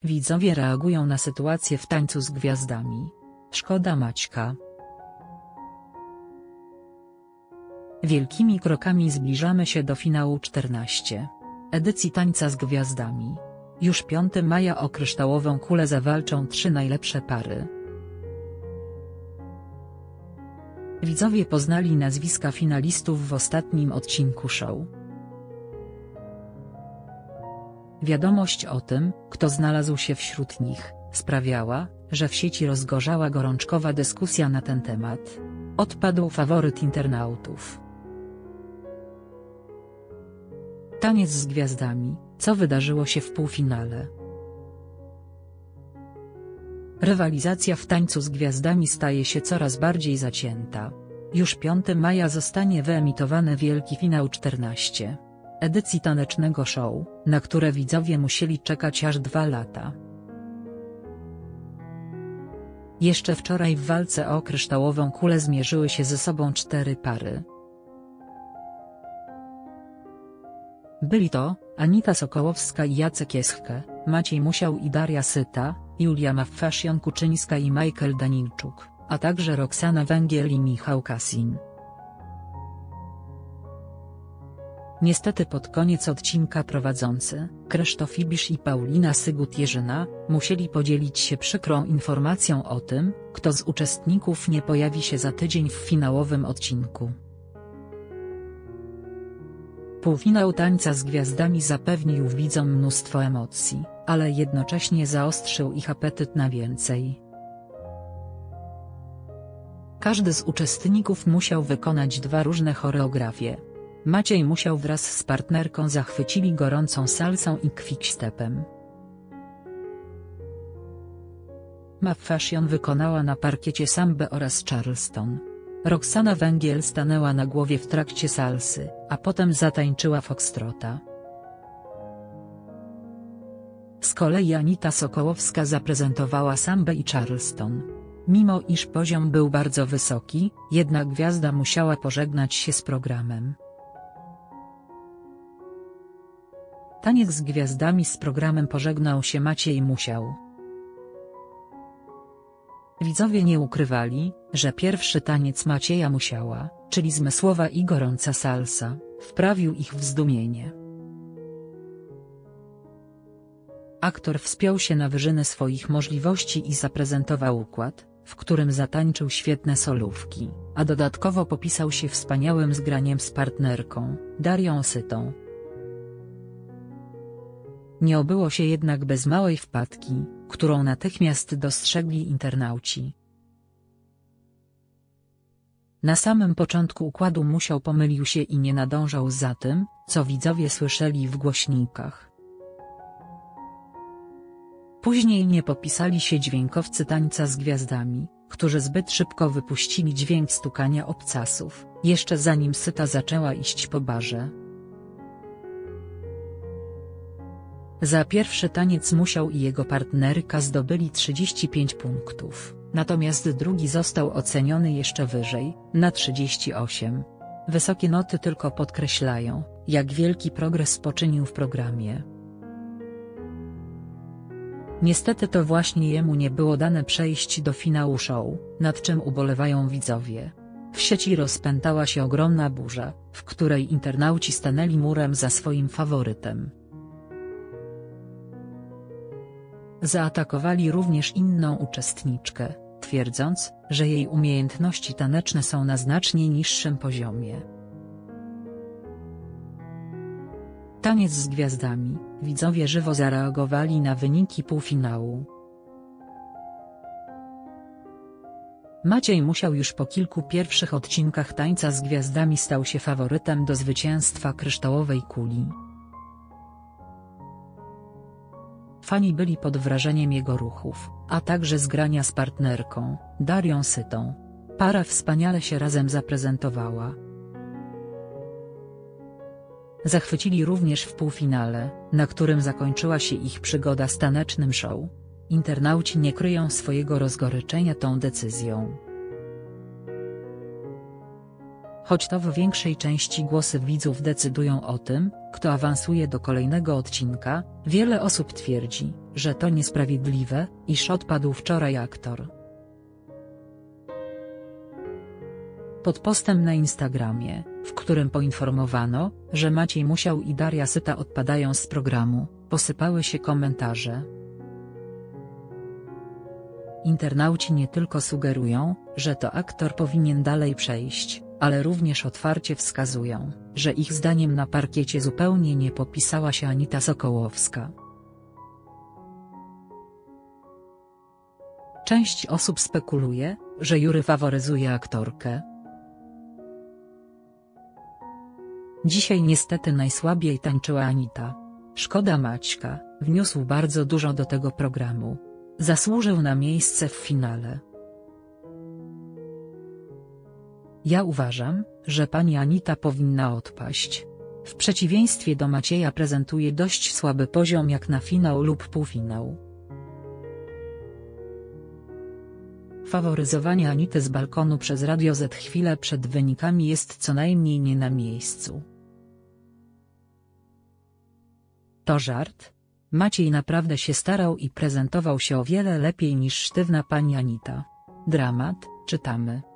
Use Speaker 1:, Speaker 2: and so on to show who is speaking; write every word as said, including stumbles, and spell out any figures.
Speaker 1: Widzowie reagują na sytuację w Tańcu z Gwiazdami. Szkoda Maćka. Wielkimi krokami zbliżamy się do finału czternastej edycji Tańca z Gwiazdami. Już piątego maja o kryształową kulę zawalczą trzy najlepsze pary. Widzowie poznali nazwiska finalistów w ostatnim odcinku show. Wiadomość o tym, kto znalazł się wśród nich, sprawiała, że w sieci rozgorzała gorączkowa dyskusja na ten temat. Odpadł faworyt internautów. Taniec z Gwiazdami. Co wydarzyło się w półfinale? Rywalizacja w Tańcu z Gwiazdami staje się coraz bardziej zacięta. Już piątego maja zostanie wyemitowany wielki finał czternastej edycji tanecznego show, na które widzowie musieli czekać aż dwa lata. Jeszcze wczoraj w walce o kryształową kulę zmierzyły się ze sobą cztery pary. Byli to Anita Sokołowska i Jacek Jeschke, Maciej Musiał i Daria Syta, Julia Maffasian-Kuczyńska i Michael Danilczuk, a także Roxana Węgiel i Michał Kasin. Niestety pod koniec odcinka prowadzący, Krzysztof Ibisz i Paulina Sygut-Jerzyna, musieli podzielić się przykrą informacją o tym, kto z uczestników nie pojawi się za tydzień w finałowym odcinku. Półfinał Tańca z Gwiazdami zapewnił widzom mnóstwo emocji, ale jednocześnie zaostrzył ich apetyt na więcej. Każdy z uczestników musiał wykonać dwa różne choreografie. Maciej Musiał wraz z partnerką zachwycili gorącą salsą i quickstepem. Maffasian wykonała na parkiecie sambę oraz charleston. Roxana Węgiel stanęła na głowie w trakcie salsy, a potem zatańczyła foxtrota. Z kolei Anita Sokołowska zaprezentowała sambę i charleston. Mimo iż poziom był bardzo wysoki, jednak gwiazda musiała pożegnać się z programem. Taniec z Gwiazdami z programem pożegnał się Maciej Musiał. Widzowie nie ukrywali, że pierwszy taniec Macieja Musiała, czyli zmysłowa i gorąca salsa, wprawił ich w zdumienie. Aktor wspiął się na wyżyny swoich możliwości i zaprezentował układ, w którym zatańczył świetne solówki, a dodatkowo popisał się wspaniałym zgraniem z partnerką, Darią Sytą. Nie obyło się jednak bez małej wpadki, którą natychmiast dostrzegli internauci. Na samym początku układu Musiał pomylił się i nie nadążał za tym, co widzowie słyszeli w głośnikach. Później nie popisali się dźwiękowcy Tańca z Gwiazdami, którzy zbyt szybko wypuścili dźwięk stukania obcasów, jeszcze zanim Syta zaczęła iść po barze. Za pierwszy taniec Musiał i jego partnerka zdobyli trzydzieści pięć punktów, natomiast drugi został oceniony jeszcze wyżej, na trzydzieści osiem. Wysokie noty tylko podkreślają, jak wielki progres poczynił w programie. Niestety to właśnie jemu nie było dane przejść do finału show, nad czym ubolewają widzowie. W sieci rozpętała się ogromna burza, w której internauci stanęli murem za swoim faworytem. Zaatakowali również inną uczestniczkę, twierdząc, że jej umiejętności taneczne są na znacznie niższym poziomie. Taniec z Gwiazdami. Widzowie żywo zareagowali na wyniki półfinału. Maciej Musiał już po kilku pierwszych odcinkach Tańca z Gwiazdami stał się faworytem do zwycięstwa kryształowej kuli. Fani byli pod wrażeniem jego ruchów, a także zgrania z partnerką, Darią Sytą. Para wspaniale się razem zaprezentowała. Zachwycili również w półfinale, na którym zakończyła się ich przygoda z tanecznym show. Internauci nie kryją swojego rozgoryczenia tą decyzją. Choć to w większej części głosy widzów decydują o tym, kto awansuje do kolejnego odcinka, wiele osób twierdzi, że to niesprawiedliwe, iż odpadł wczoraj aktor. Pod postem na Instagramie, w którym poinformowano, że Maciej Musiał i Daria Syta odpadają z programu, posypały się komentarze. Internauci nie tylko sugerują, że to aktor powinien dalej przejść, ale również otwarcie wskazują, że ich zdaniem na parkiecie zupełnie nie popisała się Anita Sokołowska. Część osób spekuluje, że jury faworyzuje aktorkę. Dzisiaj niestety najsłabiej tańczyła Anita. Szkoda Maćka, wniósł bardzo dużo do tego programu. Zasłużył na miejsce w finale. Ja uważam, że pani Anita powinna odpaść. W przeciwieństwie do Macieja prezentuje dość słaby poziom jak na finał lub półfinał. Faworyzowanie Anity z balkonu przez Radio Z chwilę przed wynikami jest co najmniej nie na miejscu. To żart? Maciej naprawdę się starał i prezentował się o wiele lepiej niż sztywna pani Anita. Dramat, czytamy.